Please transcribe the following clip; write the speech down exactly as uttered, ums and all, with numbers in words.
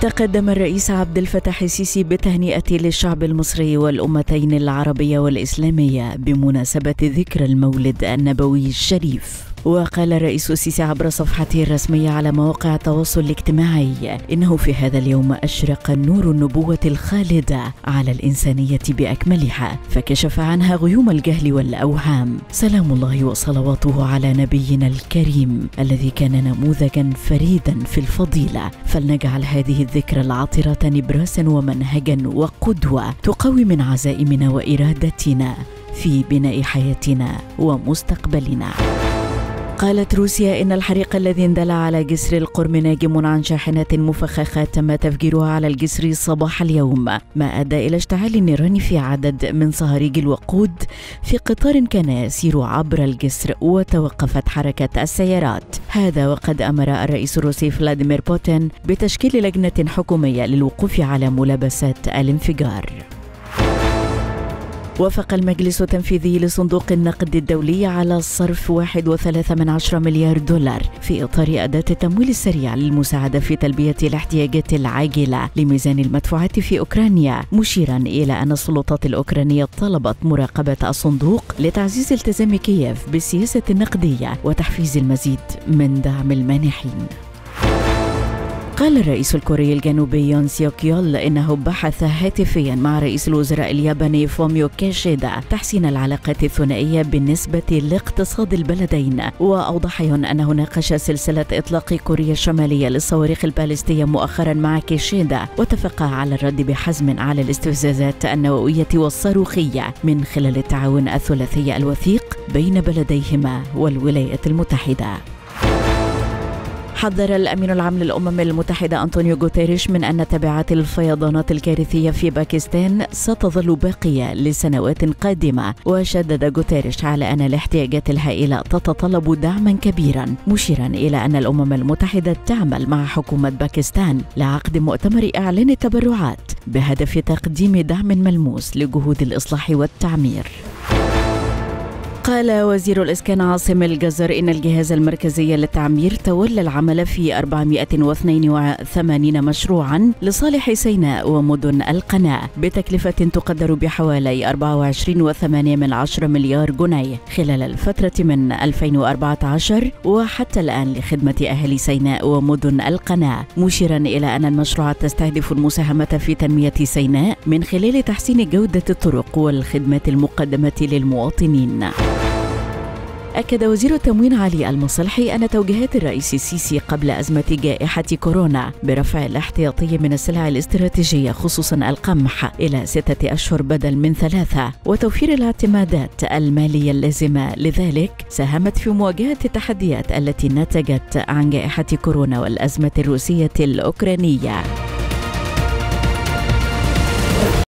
تقدم الرئيس عبد الفتاح السيسي بالتهنئة للشعب المصري والأمتين العربية والإسلامية بمناسبة ذكرى المولد النبوي الشريف. وقال الرئيس السيسي عبر صفحته الرسمية على مواقع التواصل الاجتماعي إنه في هذا اليوم أشرق نور النبوة الخالدة على الإنسانية بأكملها، فكشف عنها غيوم الجهل والأوهام. سلام الله وصلواته على نبينا الكريم الذي كان نموذجا فريدا في الفضيلة، فلنجعل هذه الذكرى العطرة نبراسا ومنهجا وقدوة تقوي من عزائمنا وإرادتنا في بناء حياتنا ومستقبلنا. قالت روسيا إن الحريق الذي اندلع على جسر القرم ناجم عن شاحنة مفخخة تم تفجيرها على الجسر صباح اليوم، ما أدى إلى اشتعال النيران في عدد من صهاريج الوقود في قطار كان يسير عبر الجسر وتوقفت حركة السيارات. هذا وقد أمر الرئيس الروسي فلاديمير بوتين بتشكيل لجنة حكومية للوقوف على ملابسات الانفجار. وافق المجلس التنفيذي لصندوق النقد الدولي على صرف واحد وثلاثة من عشرة مليار دولار في إطار أداة التمويل السريع للمساعدة في تلبية الاحتياجات العاجلة لميزان المدفوعات في أوكرانيا، مشيرا إلى أن السلطات الأوكرانية طلبت مراقبة الصندوق لتعزيز التزام كييف بالسياسة النقدية وتحفيز المزيد من دعم المانحين. قال الرئيس الكوري الجنوبي يون سيوك يول إنه بحث هاتفيا مع رئيس الوزراء الياباني فوميو كيشيدا تحسين العلاقات الثنائية بالنسبة لاقتصاد البلدين، وأوضح يون أنه ناقش سلسلة إطلاق كوريا الشمالية للصواريخ البالستية مؤخرا مع كيشيدا، واتفقا على الرد بحزم على الاستفزازات النووية والصاروخية من خلال التعاون الثلاثي الوثيق بين بلديهما والولايات المتحدة. حذر الأمين العام للأمم المتحدة أنطونيو غوتيريش من أن تبعات الفيضانات الكارثية في باكستان ستظل باقية لسنوات قادمة، وشدد غوتيريش على أن الاحتياجات الهائلة تتطلب دعما كبيرا، مشيرا إلى أن الأمم المتحدة تعمل مع حكومة باكستان لعقد مؤتمر إعلان التبرعات بهدف تقديم دعم ملموس لجهود الإصلاح والتعمير. قال وزير الإسكان عاصم الجزر إن الجهاز المركزي للتعمير تولى العمل في أربعمائة واثنين وثمانين مشروعا لصالح سيناء ومدن القناة بتكلفة تقدر بحوالي أربعة وعشرين فاصلة ثمانية من عشرة مليار جنيه خلال الفترة من ألفين وأربعة عشر وحتى الآن لخدمة أهالي سيناء ومدن القناة، مشيرا إلى أن المشروعات تستهدف المساهمة في تنمية سيناء من خلال تحسين جودة الطرق والخدمات المقدمة للمواطنين. أكد وزير التموين علي المصلحي أن توجيهات الرئيس السيسي قبل أزمة جائحة كورونا برفع الاحتياطي من السلع الاستراتيجية خصوصا القمح إلى ستة أشهر بدل من ثلاثة وتوفير الاعتمادات المالية اللازمة لذلك ساهمت في مواجهة التحديات التي نتجت عن جائحة كورونا والأزمة الروسية الأوكرانية.